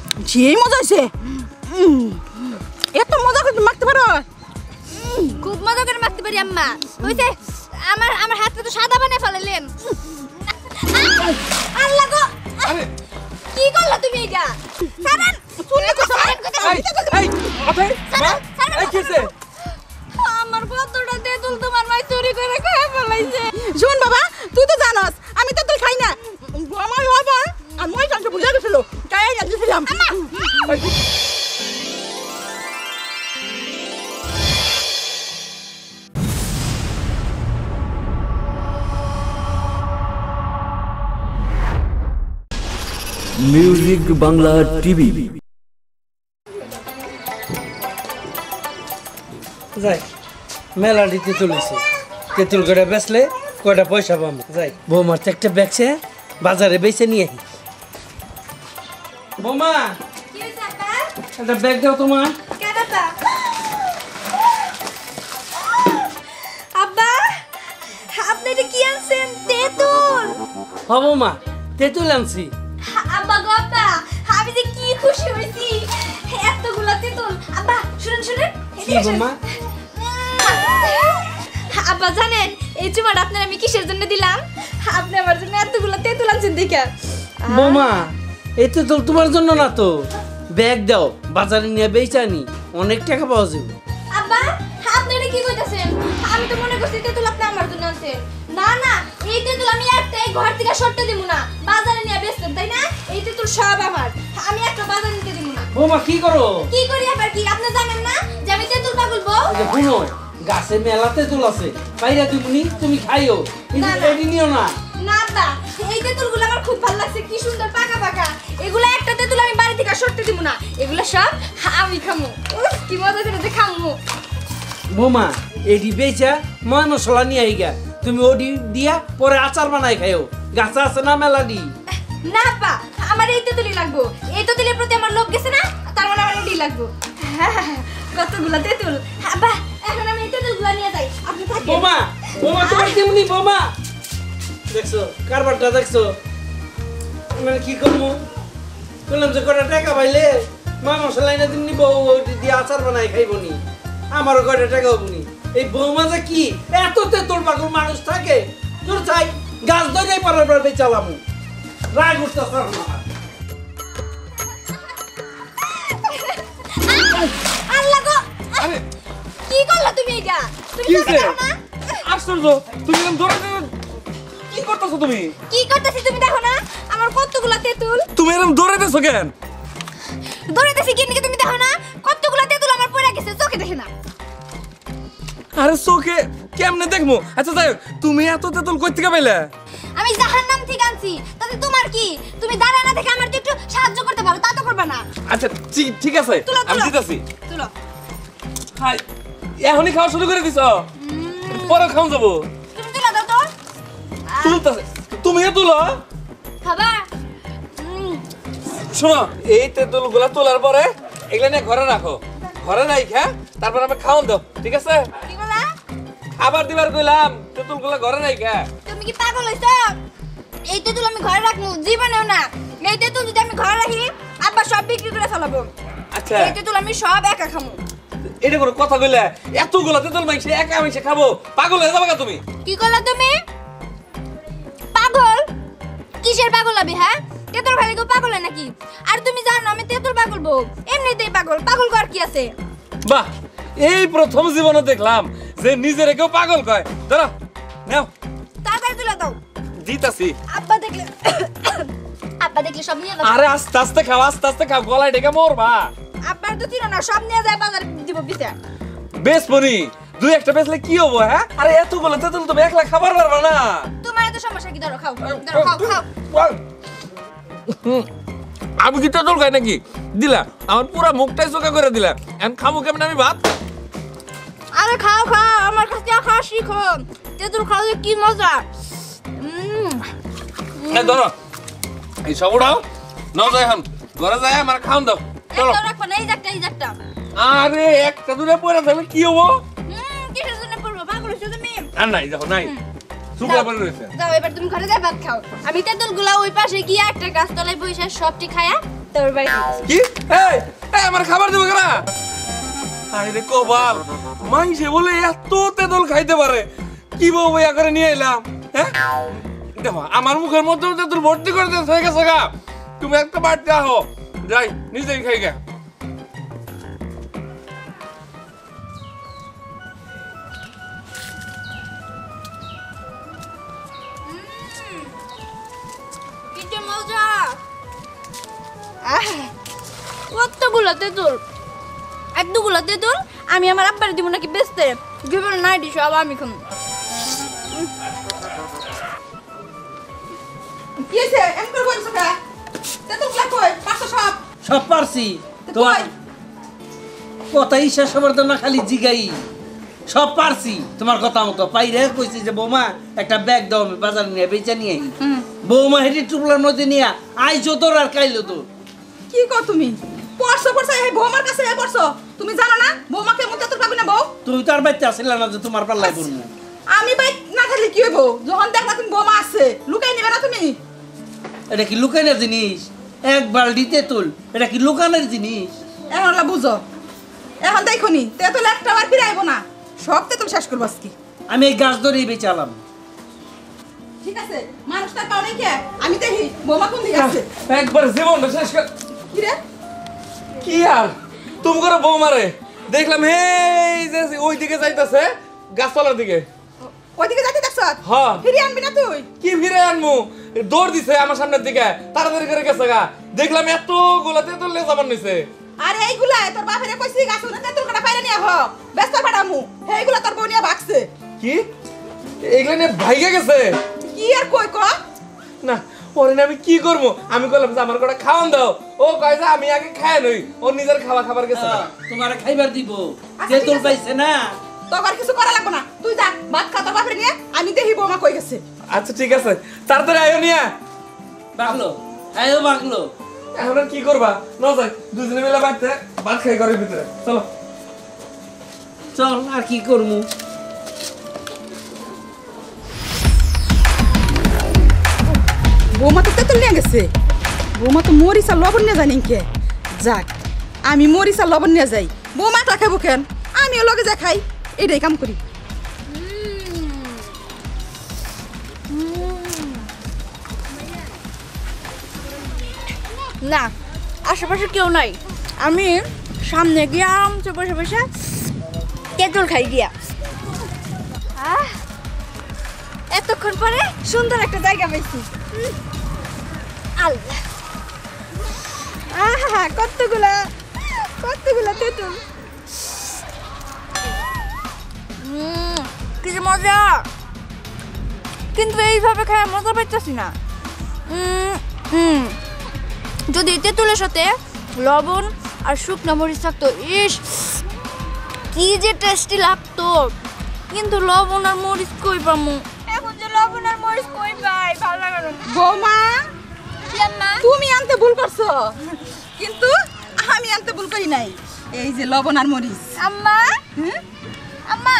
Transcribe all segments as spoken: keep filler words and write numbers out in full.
যে মজা হয়েছে এত মজা করে মাখতে পারো খুব মজা করে মাখতে পারি আম্মা হইছে আমার আমার হাতটা তো সাদা বানায় ফেলালেন আল্লাহ গো আরে কি করলা তুমি এটা সারান শুনে তো সারান কথা এই এই আরে এই কিসে আমার কতটা তেঁতুল তোমার মাই চুরি করে খেয়ে ফেলাইছে শোন বাবা তুই তো জানোস আমি তো তুই খাই না আমার বাবা আর মই কাছে বুঝা গেছিল তাই যাচ্ছিলাম মিউজিক বাংলা টিভি। যাই মেলাটি তেঁতুল হয়েছে তেঁতুল করে বেচলে কয়টা পয়সা পাবো যাই বৌমার তো একটা বেচে বাজারে বেচে নিয়ে আহি বৌমা কি হইছে আপা একটা ব্যাগ দাও তোমার কেডাটা আব্বা আপনি এটা কি আনছেন তেঁতুল হ বৌমা তেঁতুল আনছি আব্বা গো আব্বা আমি যে কি খুশি হইছি এতগুলা তেঁতুল আব্বা শুনুন শুনুন কি বৌমা আব্বা জানেন এই চুমাটা আপনার আমি কিসের জন্য দিলাম আপনি আমার জন্য এতগুলা তেঁতুল আনছেন দেখে বৌমা এই তেঁতুল তোমার জন্য না তো ব্যাগ দাও বাজারে নিয়ে বেচে আনি অনেক টাকা পাওয়া যাবে আব্বা আপনি এটা কি কইতাছেন আমি তো মনে করছি তেঁতুল আপনি আমার জন্য আনছেন না না এই তেঁতুল আমি একটাই ঘর থেকে সরতে দিব না বাজারে নিয়ে বেচতেন তাই না এই তেঁতুল সব আমার আমি একটা বাজারে নিতে দিব না বৌমা কি করো কি করি আবার কি আপনি জানেন না যে আমি তেঁতুল পাগল বউ এই যে শুনো গাছে মেলা তেঁতুল আছে পাইরা দিবনি তুমি খাইও কিন্তু না, না। এডি নিও না না আব্বা এই তেঁতুলগুলো আমার খুব ভালো লাগছে কি সুন্দর পাকা পাকা এগুলা একটা তেঁতুল আমি বাড়ি থেকে সরতে দিব না এগুলা সব আমি খামু উফ, কি মজা করে যে খামু বৌমা এডি বেচা ময় মশলা নিয়ে আইগা তুমি ওডি দিয়া পরে আচার বানাই খাইও গাছে আছে না মেলাডি না আব্বা আমার এই তেঁতুলই লাগবো এই তেঁতুলের প্রতি আমার লোভ গেছে না তার মানে আমার এটাই লাগবো কতগুলা তেঁতুল আব্বা এখন আমি এই তেঁতুলগুলো নিয়ে যাই আপনি থাকেন বোমা বোমা তোমার কেমনি বোমা দেখছো কারবারটা দেখছো মানে কি করবো বললাম যে কটা টাকা পাইলে মা মশলা এনে দিমনি বউ দিয়ে আচার বানাই খাইবনি আমারও কটা টাকা হবনি এই বৌমা যে কি এত তেঁতুল পাগল মানুষ থাকে তোর চাই গাছ ধরে পরের বার বেচালাম রাগ উঠতেছে আমার আল্লাহ গো আরে কি করলা তুমি এটা তুমি কি চোখে হইছে? দেখো না আশ্চর্য তুমি এরকম ধরে কি করতেছো তুমি কি করতেছি তুমি দেখো না আমার কতগুলা তেঁতুল তুমি এরকম দৌড়াইতেছো কেন দৌড়াইতেছি কি নাকি তুমি দেখো না কতগুলা তেঁতুল আমার পড়ে গেছে চোখে দেখে না আরে চোখে কেমনে দেখবো আচ্ছা যাই হোক, তুমি এত তেঁতুল কই থেকে পাইলে আমি জাহান্নাম থেকে আনছি তাতে তোমার কি তুমি দাঁড়ায় না থেকে আমার একটু সাহায্য করতে পারো তা তো করবে না আচ্ছা ঠিক ঠিক আছে তুলো, আমি তুলো। দিতেছি তুলো হাই এখনই খাওয়া শুরু করে দিছ পরে খাওয়া যাবো তুমি তুলো দাও তো তুলতেছে তুমিও তুলো খাবা শোনো এই তেঁতুল গুলা তোলার পরে এগুলা নিয়ে ঘরে রাখো ঘরে নাই খা তারপর আমি খাওয়ান দাও ঠিক আছে কি বলা আবার দিবার কইলাম তেঁতুল গুলা ঘরে নাই খা তুমি কি পাগল হইছো এই তেঁতুল আমি ঘরে রাখবো জীবনেও না এই তেঁতুল যদি আমি ঘরে রাখি আব্বা সব বিক্রি করে ফেলাবো আচ্ছা এই তেঁতুল আমি সব একা খামু এটা কোনো কথা কইলে এতগুলা তেঁতুল মাইছে একা মাইছে খাবো পাগল হয়ে যাবে তুমি কি করলা তুমি পাগল কিসের পাগল হবে হ্যাঁ তেঁতুল খালি কেউ পাগল হয় নাকি আর তুমি জানো আমি তেঁতুল পাগল বউ এমনিতেই পাগল পাগল কর কি আছে বাহ এই প্রথম জীবনে দেখলাম যে নিজের কেউ পাগল কয় ধরো নাও তাড়াতাড়ি তুলে দাও দিতাছি আব্বা দেখলে আব্বা দেখলে সব নিয়ে দাও আরে আস্তে আস্তে খাও আস্তে আস্তে খাও গলায় ডেকে মরবা আব্বার তো চিনো না সব নিয়ে যায় বাজারে দিব পিছে বেশ পনি দুই একটা বেচলে কি হবো হ্যাঁ আরে এতগুলো তেঁতুল তুমি একলা খাবার পারবা না তোমার এত সমস্যা কি ধরো খাও ধরো খাও খাও আমি কি তেঁতুল খাই নাকি দিলা আমার পুরা মুখটাই চোখা করে দিলা এখন খামু কেমন আমি ভাত আরে খাও খাও আমার কাছে খাওয়া শিখো তেঁতুল খাওয়া কি মজা উম এই ধরো এই সব উঠাও নাও যাই এখন ঘরে যাই আমার খাওন দাও চলো এটা রাখো না এই একটা এই একটা আরে একটা দূরে পড়ে যাবে কি হবো হুম কিসের জন্য পড়বো পাগল হইছো তুমি আর নাই দেখো নাই শুকনা পড়ে রয়েছে যাও এবার তুমি ঘরে যাই ভাত খাও আমি তেঁতুল গুলা ওই পাশে গিয়ে একটা গাছতলায় বসে সবটি খায়া তারপর বাড়ি কি এই এই আমার খাবার দেবো কেনা আরে কবাল মাংসে বলে এত তেঁতুল খাইতে পারে কি বউ বইয়া করে নিয়ে এলাম হ্যাঁ দেখো আমার মুখের মধ্যে তেঁতুল ভর্তি করে দিয়ে হয়ে গেছে গা তুমি একটা বাড়তে আহো যাই নিজেই খাই গা কি মজা আহ কতগুলো তেঁতুল এক দুগুলো তেঁতুল আমি আমার আব্বারে দিব নাকি বেচতে জীবন নাই দিস আবার আমি খাম কি হইছে এম করে বলছ কা তেতুল গুলা কই পাঁচশো সব সব পারছি তো তোমার কই? কথাই শেষ হবার তো না খালি জিগাই সব পারছি তোমার কথা মতো পাইরে কইছি যে বৌমা একটা ব্যাগ দাও আমি বাজার নিয়ে বেচা নিয়ে আই বৌমা হেঁটে টুপলার মধ্যে নিয়ে আইছো তোর আর কাইলো তোর কি কর তুমি পড়ছো পড়ছো এই বৌমার কাছে এ পড়ছো তুমি জানো না বৌমাকে মন তেতুল পাবি না বউ তুমি তো আর বাইতে আসলে না যে তোমার পাল্লাই পড়বো আমি ভাই না থাকলে কি হইব যখন দেখলা তুমি বৌমা আছে লুকাই নিবে না তুমি এটা কি লুকানোর জিনিস এক বালতি তেঁতুল এটা কি লুকানোর জিনিস এখন ওলা বুঝো এখন দেখো নি তেতুল একটা বার ফিরে আইবো না সব তেতুল শেষ করবো আজকে আমি এই গাছ ধরেই বেচালাম ঠিক আছে মানুষ তার পাও নাই কে আমি দেখি বৌমা কোন দিকে আছে একবার জীবনটা শেষ কর কি রে কি আর তুমি করে বউ মারে দেখলাম এই যে ওই দিকে যাইতাছে গাছতলার দিকে ওইদিকে যাইতে দেখছ হ্যাঁ। ফিরে আনবি না তুই কি ফিরে আনমু দৌড় দিছে আমার সামনের দিকে তাড়াতাড়ি করে গেছে গা দেখলাম এত গোলাতে তো লে যাবার নিছে আরে এইগুলা তোর বাপেরে কইছি গাছ না তেতুল কাটা পাইরা নিয়া হ ব্যস্ত ফাটামু এইগুলা তোর বউ নিয়া ভাগছে কি এগুলা নিয়ে ভাইগে গেছে কি আর কই ক না ওরে না আমি কি করবো আমি কইলাম যে আমার কটা খাওয়ান দাও ও কয় যে আমি আগে খায় নই ও নিজের খাওয়া খাবার গেছে না। তোমার খাইবার দিব আচ্ছা, তেঁতুল ঠিক আছে। পাইছে না তোর আর কিছু করা লাগবে না তুই যা ভাত খা তোর বাপেরে নিয়ে আমি দেখি বৌমা কই গেছে আচ্ছা ঠিক আছে তাড়াতাড়ি আয়ো নিয়া বাগলো আয়ো বাগলো এখন আর কি করবা ন যাই দুজনে মিলে বাড়তে ভাত খাই ঘরের ভিতরে চলো চল আর কি করমু বৌমা তো তেতুল নিয়ে গেছে বৌমা তো মরিচা লবণ নিয়ে যায় নিকে যাক আমি মরিচা লবণ নিয়ে যাই বৌমা একলা খাবো কেন আমিও লগে যা খাই এটাই কাম করি না আশেপাশে কেউ নাই আমি সামনে গিয়ে আরামসে বসে বসে তেঁতুল খাই গিয়া আহ, এতক্ষণ পরে সুন্দর একটা জায়গা পাইছি উম, আল্লাহ আহা কতগুলা কতগুলা তেঁতুল উম, কি যে মজা কিন্তু এইভাবে খায় মজা পাইতেছি না উম, উম, যদি তেঁতুলের সাথে লবণ আর শুকনো মরিচ থাকতো ইস কি যে টেস্টি লাগতো কিন্তু লবণ আর মরিচ কই পামু এখন যে লবণ আর মরিচ কই পাই ভালো লাগে না বৌমা কি আম্মা তুমি আনতে ভুল করছো কিন্তু আমি আনতে ভুল করি নাই এই যে লবণ আর মরিচ আম্মা হুম? আম্মা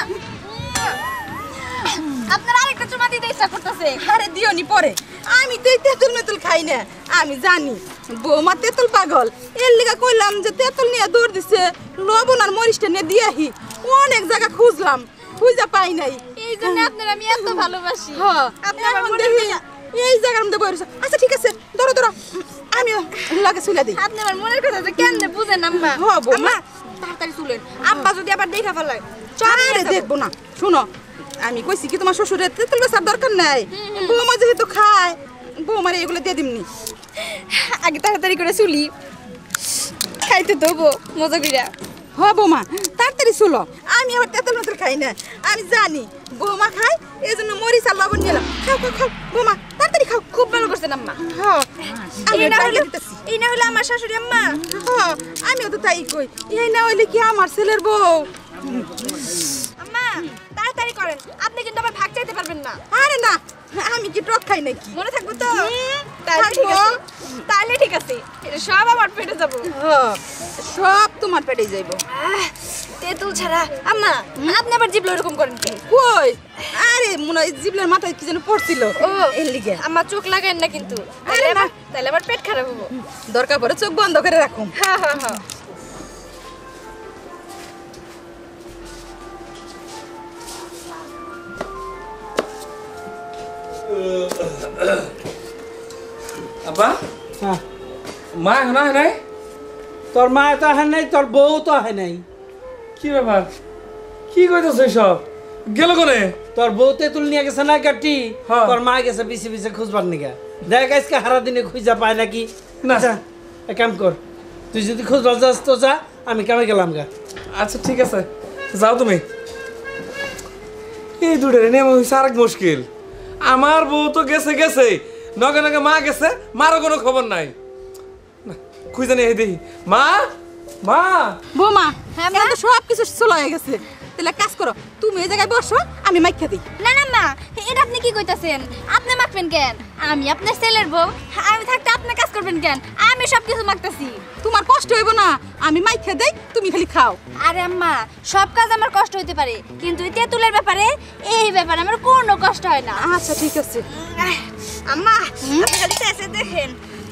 আপনার আরেকটা চুমা দিতে ইচ্ছা করতেছে আরে দিও নি পরে আমি তো এই তেঁতুল মেতুল খাই না আমি জানি বৌমা তেঁতুল পাগল এর লিগা কইলাম যে তেঁতুল নিয়ে দৌড় দিছে লবণ আর মরিচটা নিয়ে দিয়ে আহি অনেক জায়গা খুঁজলাম খুঁজা পাই নাই এই জন্য আপনার আমি এত ভালোবাসি হ্যাঁ আপনি আমার এখন মনের দেখি এই জায়গার মধ্যে বই রয়েছে। আচ্ছা ঠিক আছে ধরো ধরো আমিও লাগে চলে দিই আপনি আমার মনের কথা তো কেন বুঝেন আম্মা হ্যাঁ, বৌমা। আম্মা তাড়াতাড়ি চলেন আব্বা যদি আবার দেখা ফেলায় আরে দেখবো না শুনো আমি কইছি কি তোমার শ্বশুরের তেঁতুল বেচার দরকার নাই বৌমা যেহেতু খায় বৌমার এগুলো দিয়ে দিমনি আগে তাড়াতাড়ি করে চুলি খাইতে দেবো মজা কইরা হ বৌমা তাড়াতাড়ি চলো আমি আবার তেঁতুল মেতুল খাই না আমি জানি বৌমা খায় এই জন্য মরিচ আর লবণ নিলাম খাও খাও খাও বৌমা তাড়াতাড়ি খাও খুব ভালো করছেন আম্মা হ্যাঁ আমি এই না বাইরে হলে দিতেছি এই না হলে আমার শাশুড়ি আম্মা হ্যাঁ আমিও তো তাই কই এই না হইলে কি আমার ছেলের বউ আম্মা তাড়াতাড়ি করেন আপনি কিন্তু আবার ভাগ চাইতে পারবেন না আরে না আমি কি টক খাই নাকি মনে থাকবে তো তাহলে ঠিক থাকবো। আছে তাহলে ঠিক আছে এটা সব আমার পেটে যাবো হ্যাঁ, সব তোমার পেটে যাইব আহ, তেঁতুল ছাড়া আম্মা আপনি আবার জিবলো এরকম করেন কি কই আরে মনে হয় জিবলের মাথায় কি যেন পড়ছিল ও এর লিগে আমার চোখ লাগায়েন না কিন্তু আরে না তাহলে আমার পেট খারাপ হবো। দরকার পড়ে চোখ বন্ধ করে রাখুন। হ্যাঁ হ্যাঁ হ্যাঁ আব্বা হ্যাঁ মা এখন আহে নাই? তোর মা তো আহে নাই, তোর বউ তো আহে নাই। কি ব্যাপার কি কইতেছ সব গেল কোনে? তোর বউ তেঁতুল নিয়ে গেছে না কাটি, হ্যাঁ। তোর মা গেছে পিছে পিছে খুঁজবার নিগা। দেখ আজকে হারা দিনে খুঁজা পায় নাকি না। আচ্ছা, এক কাম কর, তুই যদি খুঁজবার যাস তো যা, আমি কামে গেলাম গা। আচ্ছা ঠিক আছে যাও তুমি। এই দুটো নেমে হয়েছে আরেক মুশকিল। আমার বউ তো গেছে গেছে, নগে নগে মা গেছে, মারও কোনো খবর নাই। না, খুঁজে নিয়ে দেখি। মা মা বৌমা হ্যাঁ, এখন মা? তো সব কিছু চলে হয়ে গেছে, তাহলে এক কাজ করো, তুমি এই জায়গায় বসো, আমি মাইখা দিই। না না মা, এটা আপনি কি কইতাছেন? আপনি মাখবেন কেন? আমি আপনার ছেলের বউ, আমি থাকতে আপনি কাজ করবেন কেন? আমি সব কিছু মাখতাছি। তোমার কষ্ট হইব না, আমি মাইখা দেই, তুমি খালি খাও। আরে আম্মা, সব কাজ আমার কষ্ট হইতে পারে, কিন্তু এই তেঁতুলের ব্যাপারে, এই ব্যাপারে আমার কোনো কষ্ট হয় না। আচ্ছা ঠিক আছে। আহ, আম্মা আপনি খালি চেয়ে দেখেন।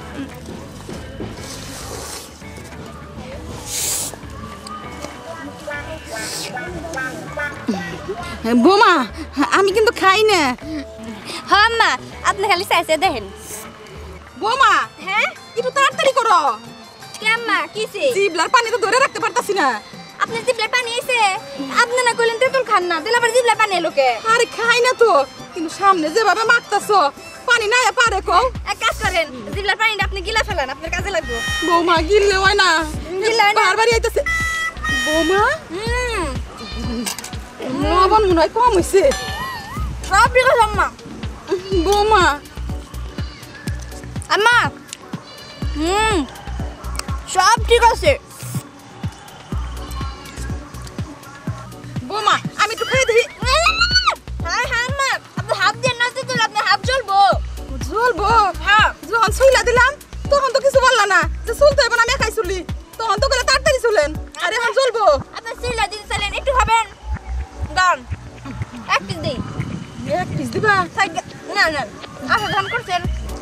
বৌমা আমি কিন্তু খাই না। হ্যাঁ আম্মা, আপনি খালি চেয়ে দেখেন। বৌমা হ্যাঁ একটু তাড়াতাড়ি করো, কি আম্মা কিছে? জিবলার পানি তো ধরে রাখতে পারতাছি না। আপনি জিবলার পানি এসে আপনি না কইলেন তেঁতুল খান না, দিলে আবার জিবলার পানি এলো কে? আরে খাই না তো, কিন্তু সামনে যেভাবে মাখতাছো পানি না পারে কও। এক কাজ করেন, জিবলার পানিটা আপনি গিলা ফেলেন, আপনার কাজে লাগবে। বৌমা গিললে হয় না, গিললে হয় না? বারবারই আইতাছে। বৌমা হুম লবণ মনে হয় কম হইছে। সব ঠিক আছে আম্মা। বৌমা আম্মা হুম সব ঠিক আছে। বৌমা আমি একটু খেয়ে দিই। হ্যাঁ হ্যাঁ আম্মা, আপনি হাফ দিয়ে না তেঁতুল, আপনি হাফ জ্বলবো। জ্বলবো? হ্যাঁ যখন ছুইলা দিলাম তখন তো কিছু বললা না যে চুলতে হবে না, আমি একাই চুলি, তখন তো গেলে তাড়াতাড়ি চুলেন। আর এখন জ্বলবো? আপনি সিলা দিন চালেন, একটু খাবেন? দান এক পিস দিই। এক পিস দিবা? সাইড- না না আচ্ছা ধান করছেন।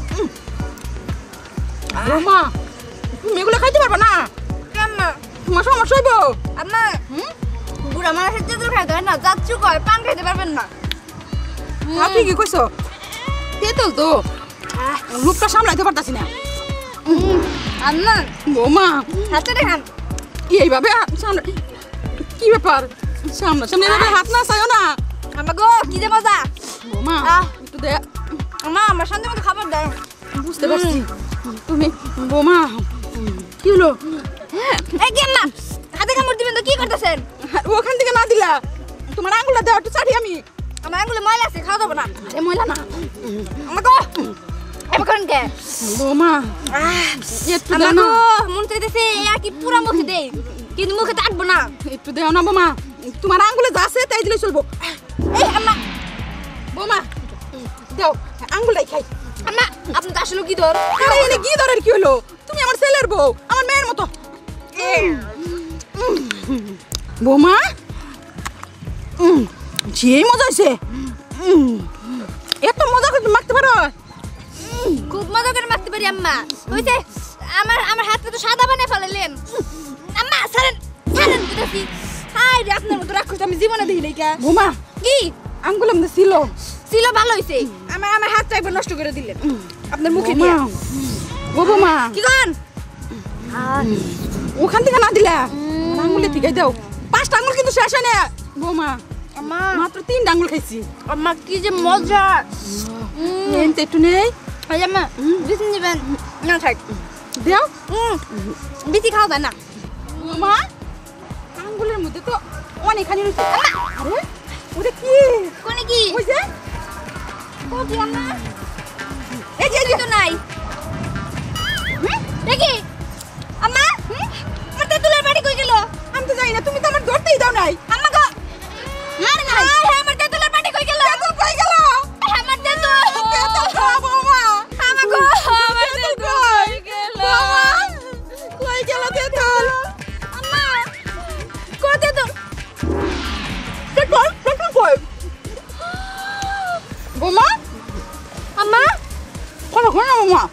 বৌমা তুমি এগুলো খাইতে পারবা না, কি আম্মা? তোমার সমস্যা হইব। আম্মা বুড়া মানুষের তেঁতুল খাইতে হয় না, যাচ্ছু কয় পান খাইতে পারবেন না। আপনি কি কইছো? তেঁতুল তো লুকটা সামলাইতে পারতাছি না। আম্মা বৌমা হাতে দেখান। এইভাবে হাত সামনে কি ব্যাপার, সামনে সামনে এভাবে হাত না চাইও না। আম্মা গো কি যে মজা। বৌমা আহ। একটু দে, আম্মা আমার শান্তি মতো খাবার দেয়। বুঝতে পারছি তুমি। বৌমা কি হলো? এই কি আম্মা, হাতে কামড় দিবেন তো কি করতেছেন? ওখান থেকে না দিলা, তোমার আঙ্গুলটা দেওয়া একটু চাটি আমি। আমার আঙ্গুলে ময়লা আছে, খাওয়া যাবো না। আরে ময়লা না। আম্মা গো এবার করেন কে? বৌমা আহ, একটু আম্মা দাও গো না, মন চাইতেছে আর কি পুরা মুখে দেই, কিন্তু মুখে থাকবো না। একটু দেও না বৌমা, তোমার আঙ্গুলে যা আছে তাই দিলে চলবো। এই আম্মা, বৌমা দেও, আঙ্গুলটাই খাই। আম্মা আপনি তো আসলে কি ধর? আরে এনে কি ধরের কি হলো? তুমি আমার ছেলের বউ, আমার মেয়ের মতো। বৌমা উম, যে মজা হয়েছে, উম, এত মজা করে তুমি মাখতে পারো? খুব মজা করে মাখতে পারি আম্মা। হইছে আমার আমার হাতটা তো সাদা বানিয়ে ফেলালেন। আম্মা ছাড়েন ছাড়েন দিতেছি। হাই রে, আপনার মতো রাক্ষস আমি জীবনে দেখি নাই। কা বৌমা কি আঙ্গুলের মধ্যে ছিল। ছিল ভালো হইছে, আমার আমার হাতটা একবার নষ্ট করে দিলেন আপনার মুখে দিয়ে। ও বৌমা কি করেন? ওখান থেকে না দিলা, আমার আঙ্গুলে থেকে দাও। পাঁচটা আঙ্গুল কিন্তু শেষ হয় না বৌমা, আম্মা মাত্র তিনটা আঙ্গুল খাইছি। আম্মা কি যে মজা। এনতে একটু নেই, এই আম্মা বিসি নিবেন না? থাক দেও। বিসি খাওয়া যায় না। বৌমা আঙ্গুলের মধ্যে তো অনেকখানি রয়েছে। আরে ওটা কি? কোনে কি ওই যে কোটি আম্মা? এই যে এই যে তো নাই। হুম দেখি আম্মা, আমার তেঁতুলের বাড়ি কই গেল? আমি তো জানি না, তুমি তো আমার ধরতেই দাও নাই। আম্মা গো আরে না, আমার তেঁতুলের বাড়ি কই গেল? তেঁতুল কই গেল? আমার তেঁতুল তেঁতুল খাও বৌমা। আম্মা গো আমার তেঁতুল কই গেল? বৌমা কই গেল তেঁতুল? আম্মা কো তেঁতুল? তেঁতুল তেঁতুল কই? বৌমা আম্মা কোন কোন বৌমা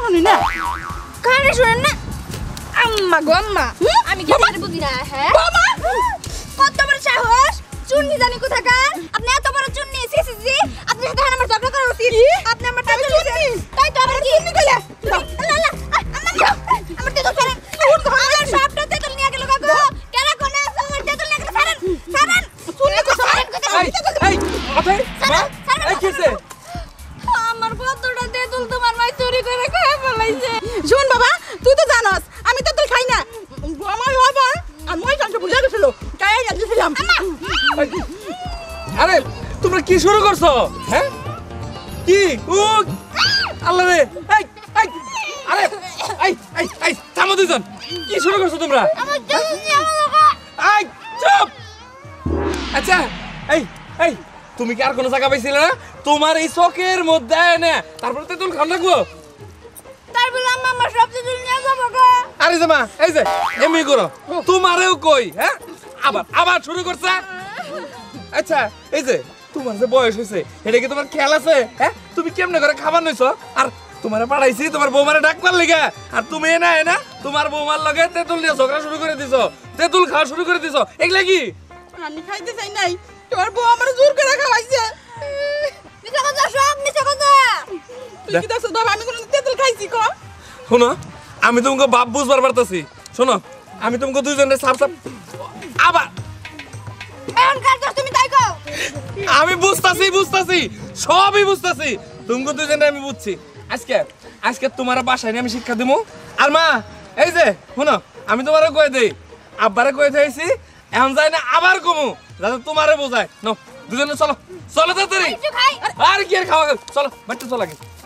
শুনি না কানে শুনেন না আম্মা গো আম্মা আমি কি আর বুঝি না হ্যাঁ বাবা কত বড় সাহস চুন্নি জানি কোথাকার আপনি এত বড় চুন্নি সি সি সি আপনি সাথে আমার ঝগড়া করা উচিত আপনি আমার টাকা চুন্নি তাই তো আবার কি চুন্নি কইলা না না আম্মা আমার তেতুল ছাড়েন আমার সবটা তেতুল নিয়ে গেল কাকু কেন কোনে আমার তেতুল নিয়ে গেল ছাড়েন ছাড়েন চুন্নি কো ছাড়েন এই এই অথই মা এই কিছে আমার কতটা তেতুল তোমার মাই চুরি করে খায় ফেলাইছে শোন বাবা তুই তো জানোস আমি তেঁতুল খাই না আমার বাবা আর মই কাছে ভুলে গেছিল তাই যাচ্ছিলাম আরে তোমরা কি শুরু করছো হ্যাঁ কি ও আল্লাহ রে এই এই আরে এই এই এই থামো দুইজন কি শুরু করছো তোমরা আমার তেতুল নিয়ে গেল এই চুপ আচ্ছা এই এই তুমি কি আর কোনো জায়গা পাইছিলে না তোমার এই চকের মধ্যে না তারপর তেঁতুল খান রাখবো তার বলে আম্মা আমার সব তেতুল নিয়ে যাবো গো আরে জামা এই যে এমনি করো তোমারেও কই হ্যাঁ আবার আবার শুরু করছে আচ্ছা এই যে তোমার যে বয়স হয়েছে এটা কি তোমার খেয়াল আছে হ্যাঁ তুমি কেমনে করে খাবার নইছো আর তোমারে পাঠাইছি তোমার বৌমারে ডাকবার লিগা আর তুমি এনা এনা তোমার বৌমার লগে তেঁতুল নিয়ে ঝগড়া শুরু করে দিছো তেঁতুল খাওয়া শুরু করে দিছো এগুলা কি আমি খাইতে চাই নাই তোর বউ আমার জোর করে খাওয়াইছে মিছা কথা সব মিছা কথা তুই কি দেখছ বাবা আমি কোনো তেঁতুল খাইছি ক শোনো আমি তোমাকে বাপ বুঝবার পারতাছি শোনো আমি তোমাকে দুইজনের সাপ সাপ আবার এখন কাজ করছ তুমি তাই কও আমি বুঝতাছি বুঝতাছি সবই বুঝতাছি তোমাকে দুইজনে আমি বুঝছি আজকে আজকে তোমার বাসায় নিয়ে আমি শিক্ষা দেবো আর মা এই যে শোনো আমি তোমারে কয়ে দেই আব্বারে কয়ে দিয়েছি এখন যাই না আবার কমু যাতে তোমারে বোঝায় নো দুজনে চলো চলো তাড়াতাড়ি কিছু খাই আর কি আর খাওয়া চলো বাড়িতে চলো আগে